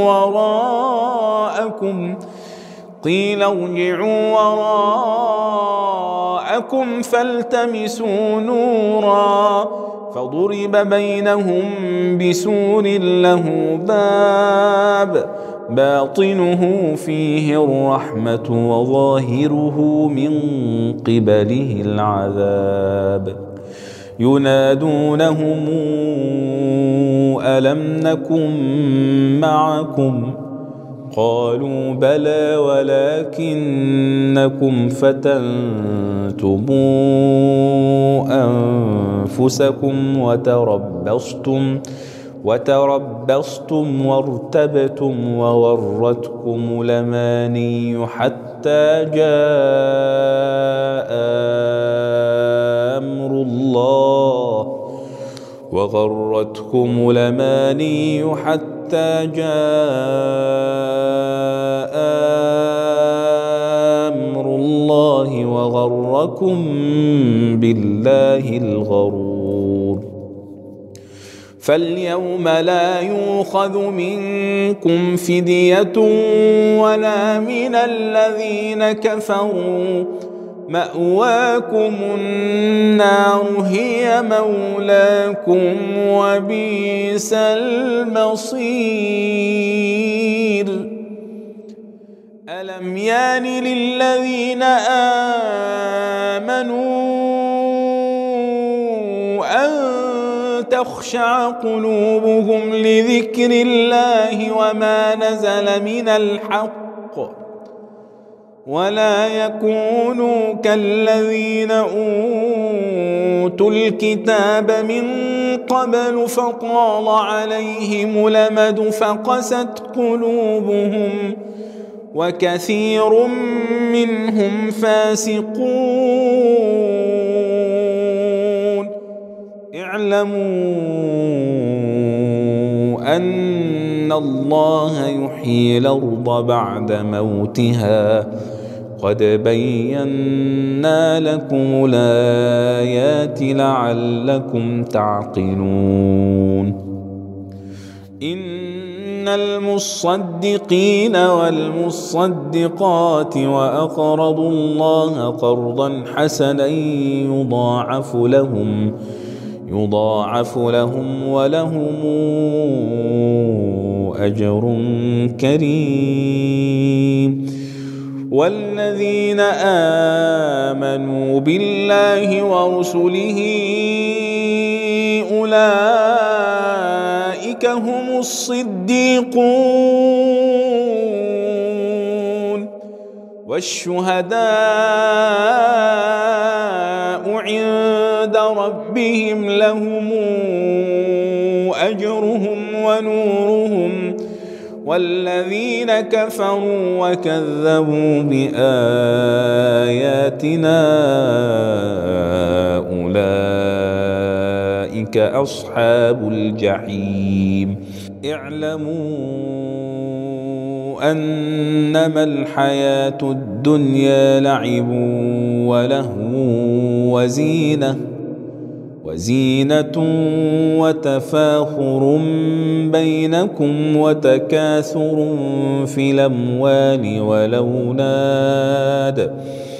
وراءكم فالتمسوا نورا فضرب بينهم بسور له باب باطنه فيه الرحمة وظاهره من قبله العذاب ينادونهم ألم نكن معكم قالوا بلى ولكنكم فتنتم أنفسكم وتربصتم وارتبتم وغرتكم الأماني حتى جاء أمر الله وغركم بالله الغرور فاليوم لا يؤخذ منكم فدية ولا من الذين كفروا مأواكم النار هي مولاكم وبئس المصير ألم يان للذين آمنوا أن تخشع قلوبهم لذكر الله وما نزل من الحق ولا يكونوا كالذين أوتوا الكتاب من قبل فطال عليهم الأمد فقست قلوبهم وكثير منهم فاسقون. اعلموا أن الله يحيي الأرض بعد موتها قد بينا لكم الآيات لعلكم تعقلون. إن المصدقين والمصدقات وأقرضوا الله قرضا حسنا يضاعف لهم ولهم أجر كريم. والذين آمنوا بالله ورسله أولئك هم الصديقون والشهداء عند ربهم لهم أجرهم ونورهم. والذين كفروا وكذبوا بآياتنا أولئك أصحاب الجحيم. اعلموا أنما الحياة الدنيا لعب ولهو وزينة وتفاخر بينكم وتكاثر في الأموال والأولاد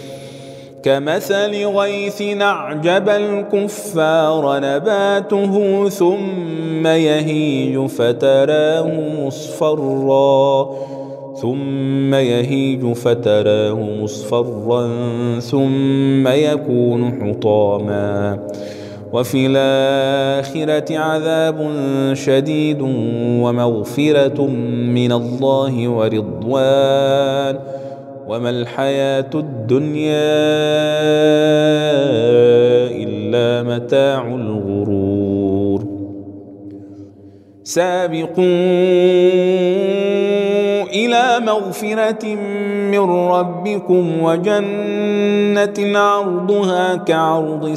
كمثل غيث أعجب الكفار نباته ثم يهيج فتراه مصفرا ثم يكون حطاما وفي الآخرة عذاب شديد ومغفرة من الله ورضوان وما الحياة الدنيا إلا متاع الغرور. سابقوا إلى مغفرة من ربكم وجنة عرضها كعرض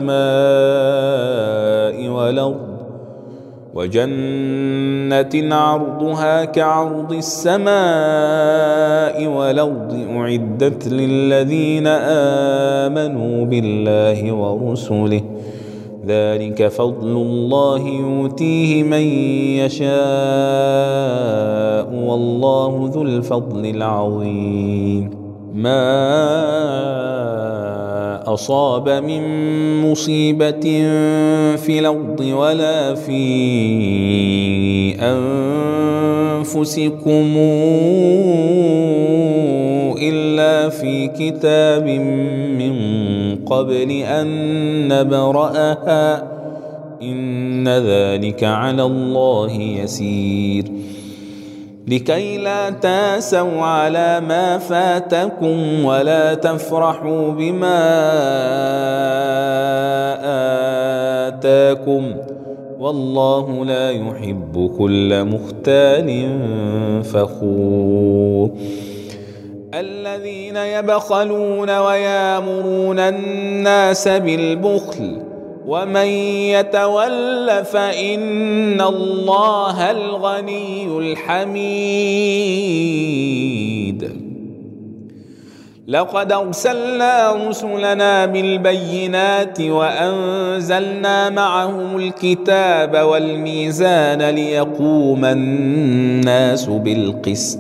السماء والأرض أعدت للذين آمنوا بالله ورسله ذلك فضل الله يؤتيه من يشاء والله ذو الفضل العظيم. ما أصاب من مصيبة في الأرض ولا في أنفسكم إلا في كتاب من قبل أن نبرأها إن ذلك على الله يسير. لكي لا تاسوا على ما فاتكم ولا تفرحوا بما آتاكم والله لا يحب كل مختال فخور. الذين يبخلون ويامرون الناس بالبخل ومن يتول فإن الله الغني الحميد. لقد أرسلنا رسلنا بالبينات وأنزلنا معهم الكتاب والميزان ليقوم الناس بالقسط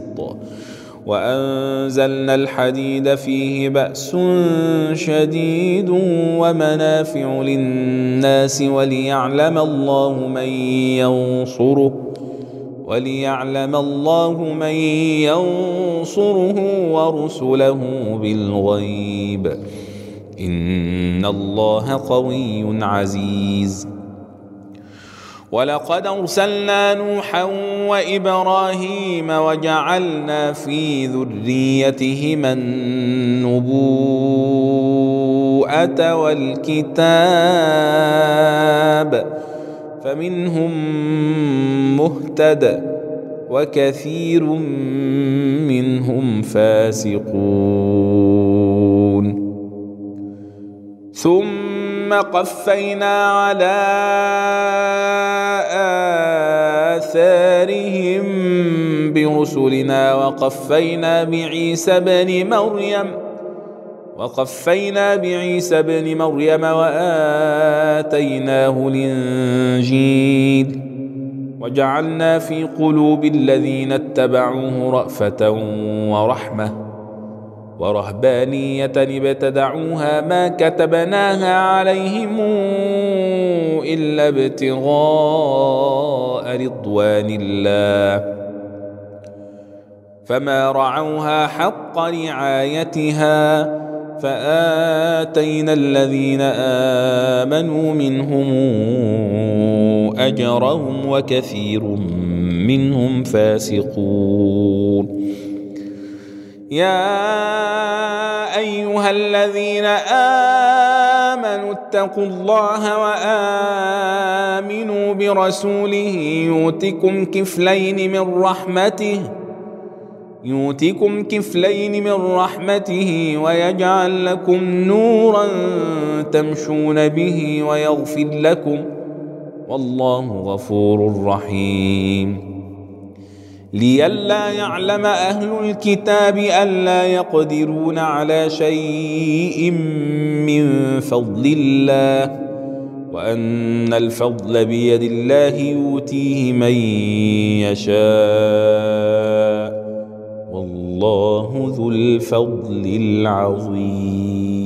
وأنزلنا الحديد فيه بأس شديد ومنافع للناس وليعلم الله من ينصره ورسله بالغيب إن الله قوي عزيز. ولقد أرسلنا نوحا وإبراهيم وجعلنا في ذريتهما النبوءة والكتاب فمنهم مهتد وكثير منهم فاسقون ثم قفينا على آثارهم برسلنا وقفينا بعيسى بن مريم وآتيناه الإنجيل وجعلنا في قلوب الذين اتبعوه رأفة ورحمة ورهبانية ابتدعوها ما كتبناها عليهم إلا ابتغاء رضوان الله فما رعوها حق رعايتها فآتينا الذين آمنوا منهم أجرهم وكثير منهم فاسقون يا أيها الذين آمنوا اتقوا الله وآمنوا برسوله يؤتكم كفلين من رحمته ويجعل لكم نورا تمشون به ويغفر لكم والله غفور رحيم لئلا يعلم أهل الكتاب ألا يقدرون على شيء من فضل الله وأن الفضل بيد الله يؤتيه من يشاء والله ذو الفضل العظيم.